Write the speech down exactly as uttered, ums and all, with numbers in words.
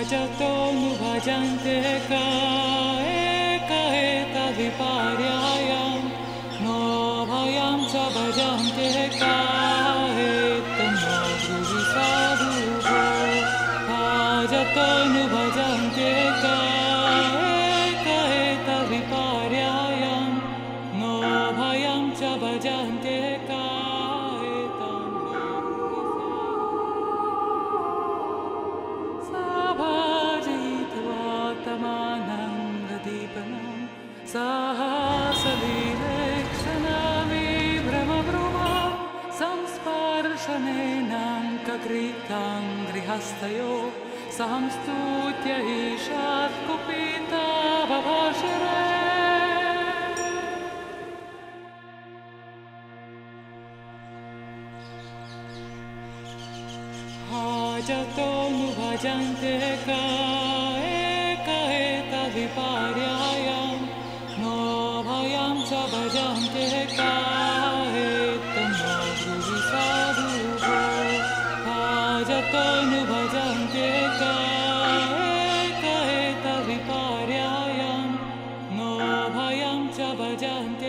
भजन्ते का एकहेतविपर्यायं नो भयं च भजन्ते का हेतं नो ब्रूहि साधुः भजन्ते का एकहेतविपर्यायं नो भयं च भजन्ते का संस्पर्शनेनाङ्ककृतं गृहस्थयो संस्तुत्य ईशात् कुपिता बभाषिरे हाजतोऽनुभजन्ते का एकहेतविपर्यायं नो भयं च भजन्ते का हेतं नो ब्रूहि साधुः भजन्ते का एकहेतविपर्यायं नो भयं च भजन्ते